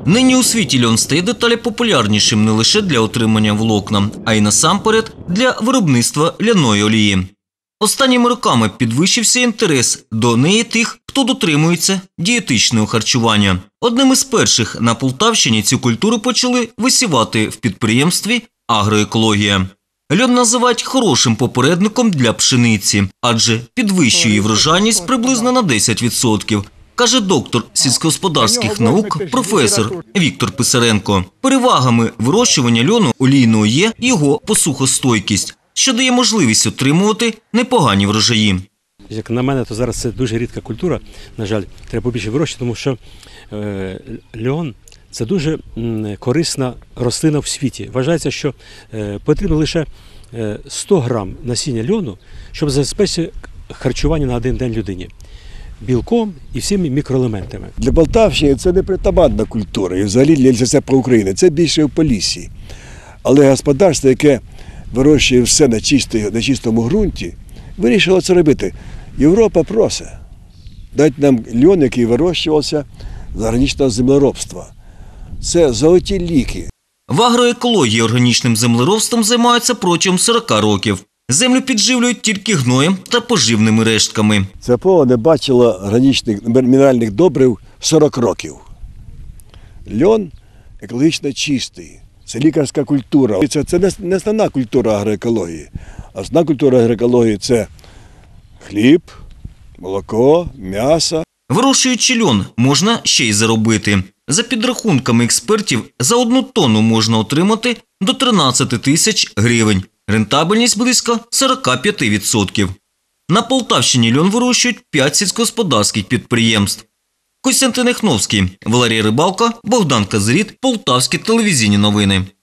Нині у світі льон стає дедалі популярнішим не лише для отримання волокна, а й насамперед для виробництва ляної олії. Останніми роками підвищився інтерес до неї тих, хто дотримується дієтичного харчування. Одним із перших на Полтавщині цю культуру почали висівати в підприємстві «Агроекологія». Льон називають хорошим попередником для пшениці, адже підвищує врожайність приблизно на 10%, каже доктор сільськогосподарських наук професор Віктор Писаренко. Перевагами вирощування льону олійного є його посухостойкість, що дає можливість отримувати непогані врожаї. Як на мене, то зараз це дуже рідка культура, на жаль, треба побільше вирощувати, тому що льон – це дуже корисна рослина в світі. Вважається, що потрібно лише 100 грам насіння льону, щоб забезпечити харчування на один день людині. Білком і всіми мікроелементами. Для Полтавщини це не притаманна культура, і взагалі для всієї України. Це більше в Поліссі. Але господарство, яке вирощує все на чистому ґрунті, вирішило це робити. Європа просить. Дайте нам льон, який вирощувався з органічного землеробства. Це золоті ліки. В агроекології органічним землеробством займаються протягом 40 років. Землю підживлюють тільки гноєм та поживними рештками. Це поле не бачило органічних мінеральних добрив 40 років. Льон екологічно чистий. Це лікарська культура. Це не основна культура агроекології. Основна культура агроекології – це хліб, молоко, м'ясо. Вирощуючи льон, можна ще й заробити. За підрахунками експертів, за 1 тонну можна отримати до 13 тисяч гривень. Рентабельність близько 45%. На Полтавщині льон вирощують 5 сільськогосподарських підприємств. Костянтин Яхновський, Валерій Рибалка, Богдан Казиріт, Полтавські телевізійні новини.